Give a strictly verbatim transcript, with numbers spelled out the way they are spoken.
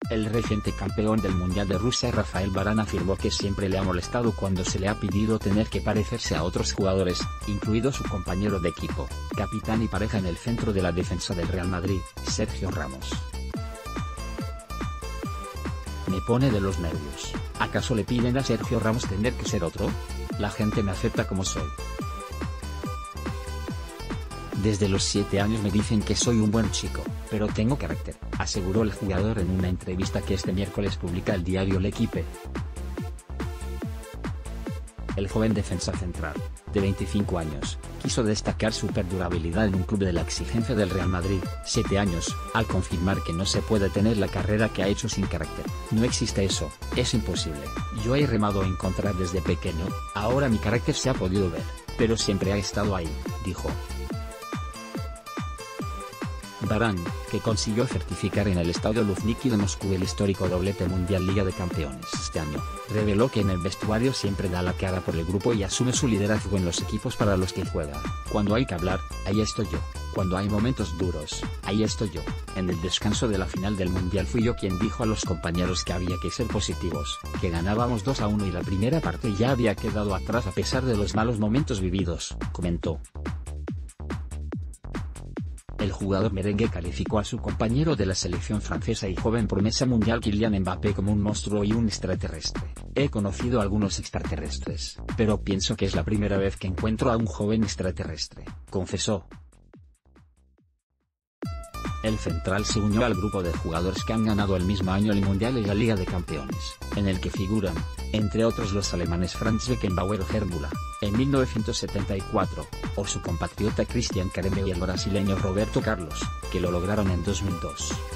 El reciente campeón del Mundial de Rusia Rafael Varane afirmó que siempre le ha molestado cuando se le ha pedido tener que parecerse a otros jugadores, incluido su compañero de equipo, capitán y pareja en el centro de la defensa del Real Madrid, Sergio Ramos. Me pone de los nervios. ¿Acaso le piden a Sergio Ramos tener que ser otro? La gente me acepta como soy. Desde los siete años me dicen que soy un buen chico, pero tengo carácter, aseguró el jugador en una entrevista que este miércoles publica el diario L'Équipe. El joven defensa central, de veinticinco años, quiso destacar su perdurabilidad en un club de la exigencia del Real Madrid, siete años, al confirmar que no se puede tener la carrera que ha hecho sin carácter. No existe eso, es imposible. Yo he remado en contra desde pequeño, ahora mi carácter se ha podido ver, pero siempre ha estado ahí, dijo. Varane, que consiguió certificar en el Estadio Luzhniki de Moscú el histórico doblete mundial Liga de Campeones este año, reveló que en el vestuario siempre da la cara por el grupo y asume su liderazgo en los equipos para los que juega. Cuando hay que hablar, ahí estoy yo. Cuando hay momentos duros, ahí estoy yo. En el descanso de la final del Mundial fui yo quien dijo a los compañeros que había que ser positivos, que ganábamos dos a uno y la primera parte ya había quedado atrás a pesar de los malos momentos vividos, comentó. El jugador merengue calificó a su compañero de la selección francesa y joven promesa mundial Kylian Mbappé como un monstruo y un extraterrestre. He conocido a algunos extraterrestres, pero pienso que es la primera vez que encuentro a un joven extraterrestre, confesó. El central se unió al grupo de jugadores que han ganado el mismo año el Mundial y la Liga de Campeones, en el que figuran, entre otros los alemanes Franz Beckenbauer o Gerd Müller, en mil novecientos setenta y cuatro, o su compatriota Cristian Carembeu y el brasileño Roberto Carlos, que lo lograron en dos mil dos.